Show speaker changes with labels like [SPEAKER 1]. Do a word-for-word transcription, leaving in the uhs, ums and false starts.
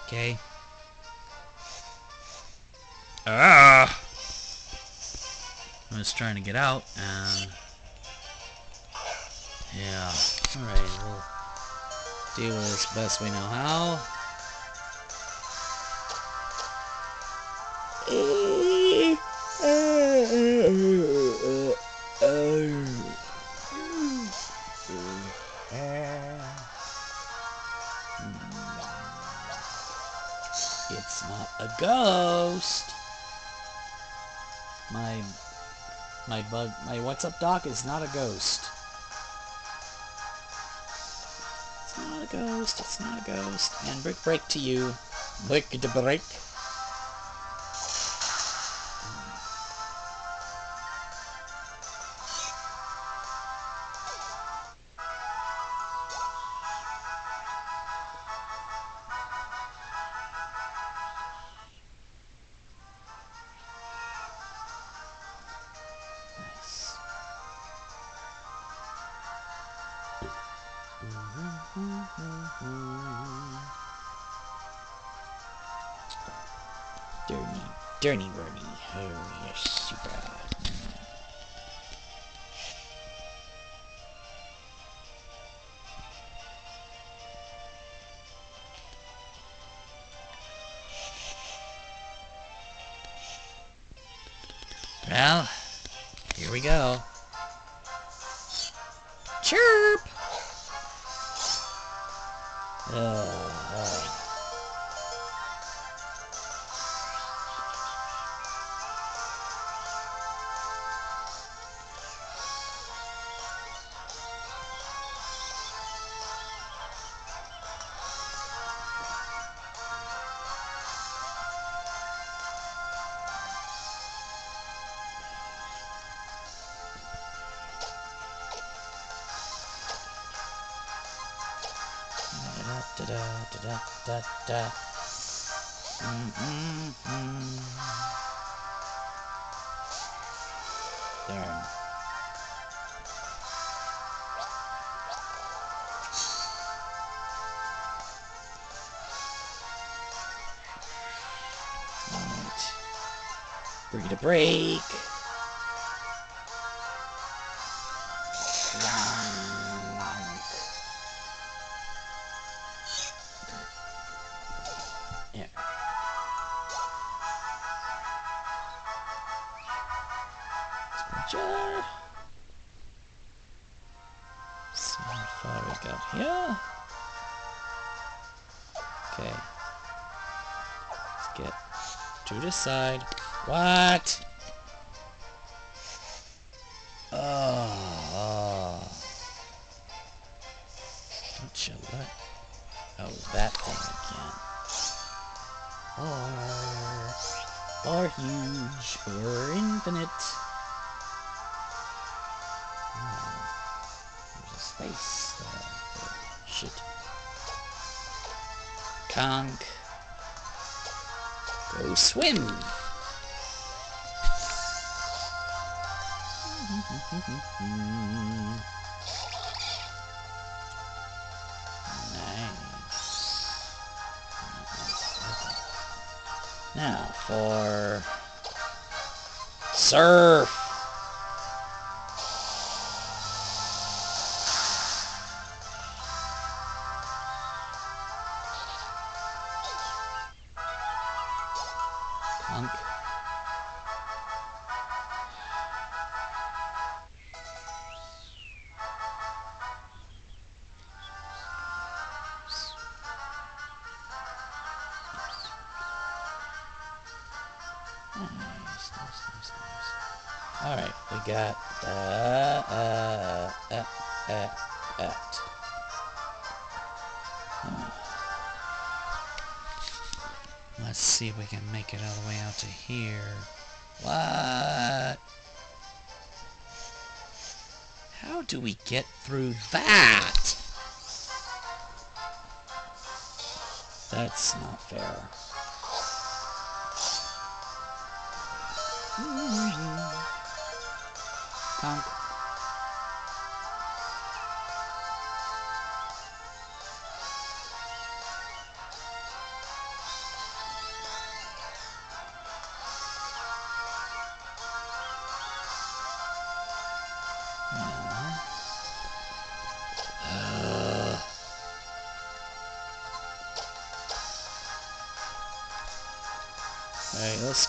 [SPEAKER 1] Okay. Ah! I was trying to get out, and yeah. Alright, we'll deal with this best we know how. It's not a ghost. My my bug my what's up doc is not a ghost. It's not a ghost. It's not a ghost. And brick break to you. Brick to break. Dirty, dirty birdie. Oh, you're super. Well, here we go. Chirp! Uh, uh. Da da da da da da. Mm mm mm. There. Alright. Bring it a break. Yeah. Sponge. So how far we got here? Okay. Let's get to this side. What? Oh, oh. Don't you let... Oh, that thing again. Or... Or huge. Or infinite. Oh, there's a space. Uh, shit. Conk. Go swim. Nice. Now for surf. Conk. Nice, nice, nice, nice. Alright, we got uh, uh, uh, uh, uh. Let's see if we can make it all the way out to here. What? How do we get through that? That's not fair. Conk. Alright, let's